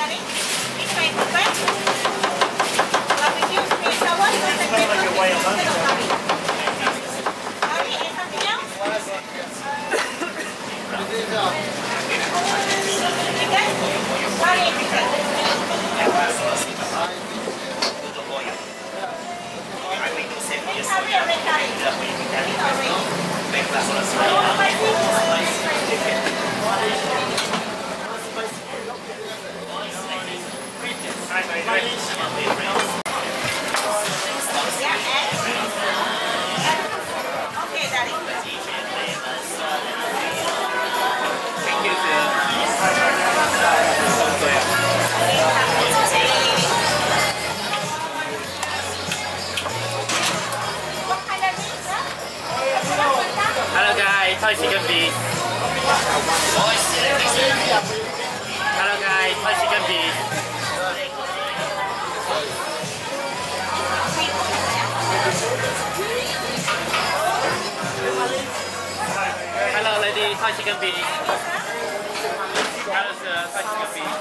Hello guys, Thai chicken beef. Hello guys, Thai chicken beef. Hello lady, Thai chicken beef. Hello sir, Thai chicken beef.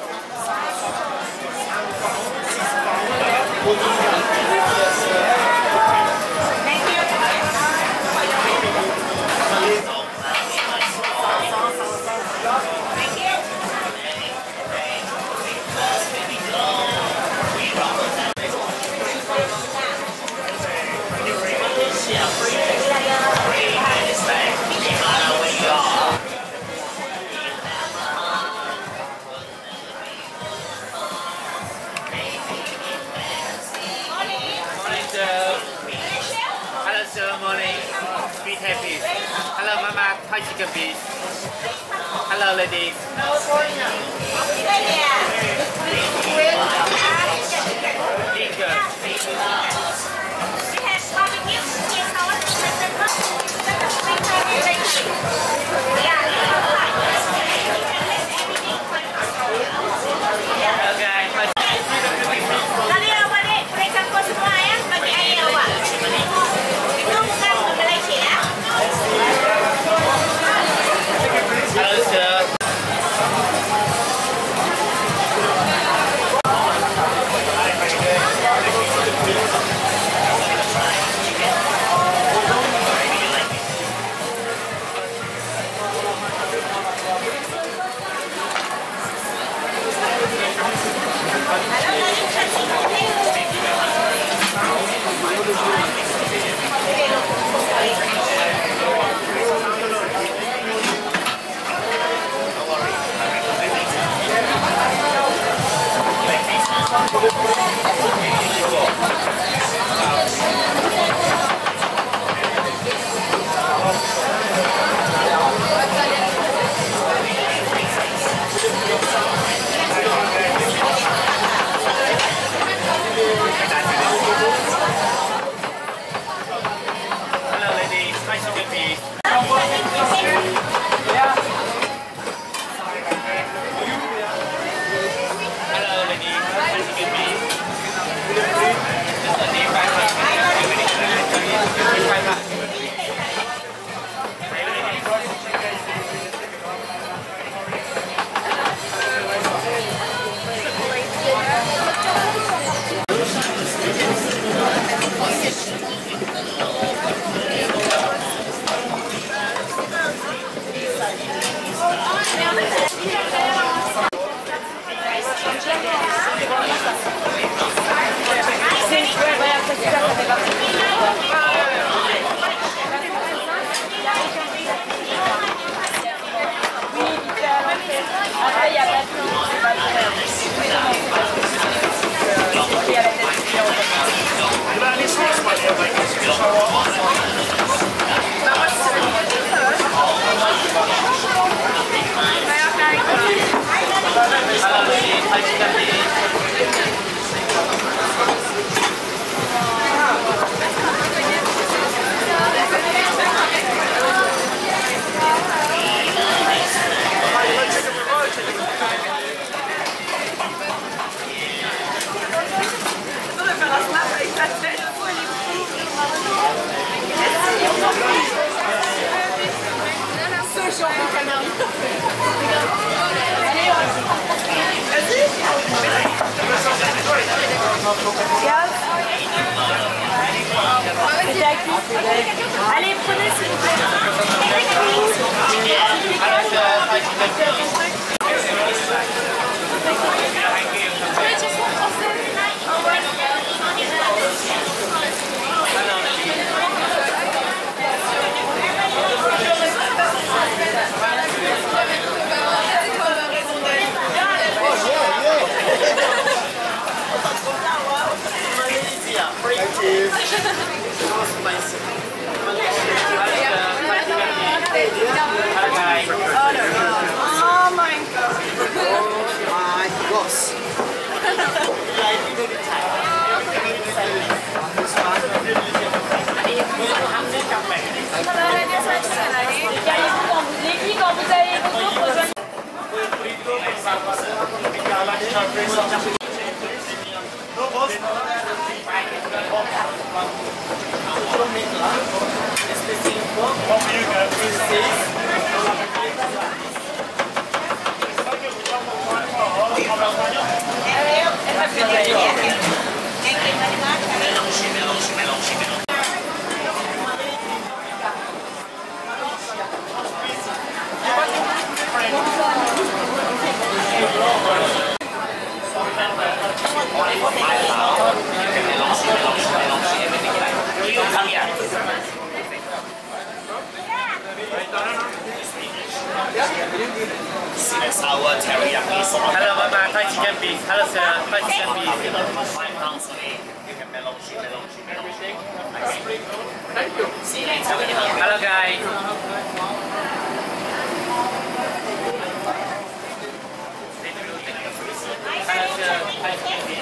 Hello sir, morning. Sweet happy. Hello mama, Thai chicken beef. Hello ladies. Gaz. Allez, prenez s'il vous plaît. Oh my god. Oh my gosh. Les filles, quand vous avez vos cours, rejoignez. Sour teriyaki sauce. Hello, Mama. Thai chicken beef. Hello, sir. Thai chicken beef. 5 pounds only. You can melon cheese, everything. Thank you. See you later. Hello, guys. Hello, sir. Thai chicken beef.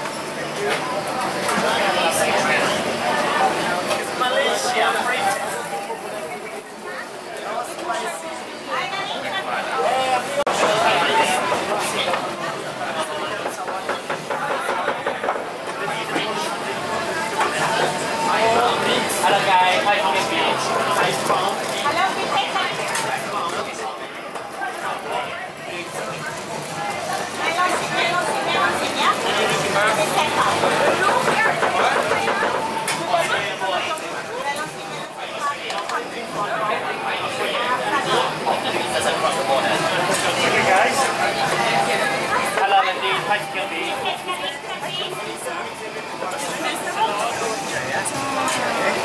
Malaysia, Hello, guys. Thai chicken beef. Hello, Lindy. Thai chicken beef.